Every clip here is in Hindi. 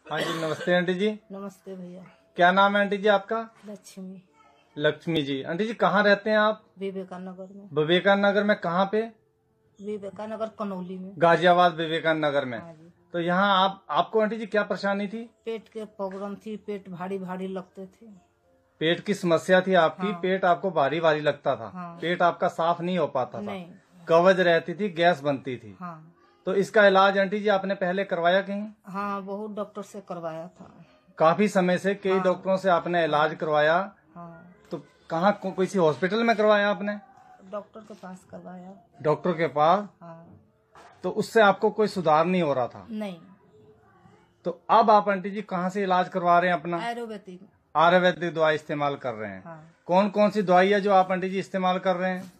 हाँ जी, नमस्ते आंटी जी। नमस्ते भैया। क्या नाम है आंटी जी आपका? लक्ष्मी। लक्ष्मी जी। आंटी जी कहाँ रहते हैं आप? विवेकानगर में। विवेकानगर में कहाँ पे? विवेकानगर कनौली में। गाजियाबाद विवेकानगर में। हाँ जी। तो यहाँ आपको आंटी जी क्या परेशानी थी? पेट के प्रॉब्लम थी, पेट भारी भारी लगते थे। पेट की समस्या थी आपकी? हाँ। पेट आपको भारी भारी लगता था? हाँ। पेट आपका साफ नहीं हो पाता था? नहीं। कब्ज रहती थी, गैस बनती थी? हाँ। तो इसका इलाज आंटी जी आपने पहले करवाया कहीं? हाँ, बहुत डॉक्टर से करवाया था। काफी समय से कई डॉक्टरों से आपने इलाज करवाया? हाँ। तो कहाँ किसी हॉस्पिटल में करवाया आपने? डॉक्टर के पास करवाया। डॉक्टर के पास? हाँ। तो उससे आपको कोई सुधार नहीं हो रहा था? नहीं। तो अब आप आंटी जी कहाँ से इलाज करवा रहे हैं अपना? आयुर्वेदिक। आयुर्वेदिक दवाई इस्तेमाल कर रहे हैं? हाँ। कौन कौन सी दवाई है जो आप आंटी जी इस्तेमाल कर रहे हैं?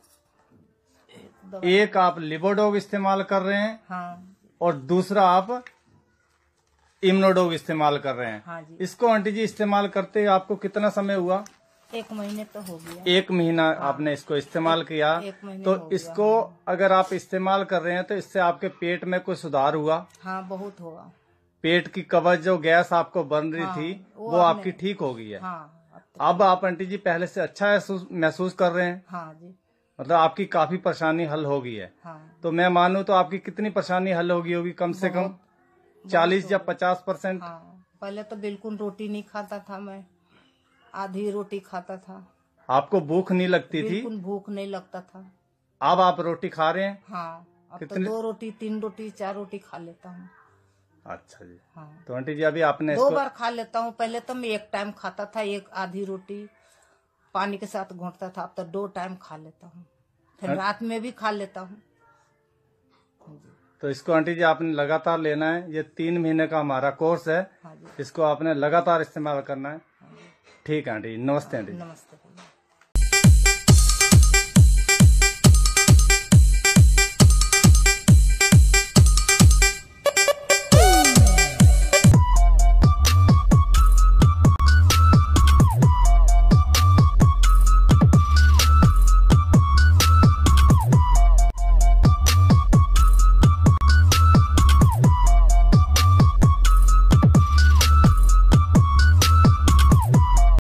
एक आप लिवोडोग इस्तेमाल कर रहे हैं। हाँ। और दूसरा आप इम्नोडोग इस्तेमाल कर रहे हैं। हाँ जी। इसको आंटी जी इस्तेमाल करते आपको कितना समय हुआ? 1 महीने तो हो गया। 1 महीना आपने इसको इस्तेमाल किया। 1 महीने तो हो गया। इसको अगर आप इस्तेमाल कर रहे हैं तो इससे आपके पेट में कोई सुधार हुआ? हाँ, बहुत हुआ। पेट की कब्ज जो गैस आपको बन रही थी वो आपकी ठीक हो गई है? हाँ। अब आप आंटी जी पहले से अच्छा महसूस कर रहे हैं? हाँ जी। मतलब आपकी काफी परेशानी हल हो गई है? हाँ। तो मैं मानूं तो आपकी कितनी परेशानी हल होगी कम से कम 40 या 50%? हाँ। पहले तो बिल्कुल रोटी नहीं खाता था मैं, आधी रोटी खाता था। आपको भूख नहीं लगती थी? बिल्कुल भूख नहीं लगता था। अब आप रोटी खा रहे हैं? हाँ, अब कितने? तो 2 रोटी 3 रोटी 4 रोटी खा लेता हूँ। अच्छा जी। हाँ। तो आंटी जी अभी आपने 2 बार खा लेता हूँ। पहले तो मैं 1 टाइम खाता था, एक आधी रोटी पानी के साथ घोंटता था। अब तो 2 टाइम खा लेता हूँ, फिर रात में भी खा लेता हूँ। तो इसको आंटी जी आपने लगातार लेना है। ये 3 महीने का हमारा कोर्स है। हाँ जी। इसको आपने लगातार इस्तेमाल करना है। ठीक है आंटी, नमस्ते आंटी। नमस्ते।